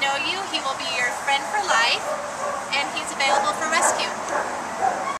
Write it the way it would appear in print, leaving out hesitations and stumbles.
know you. He will be your friend for life, and he's available for rescue.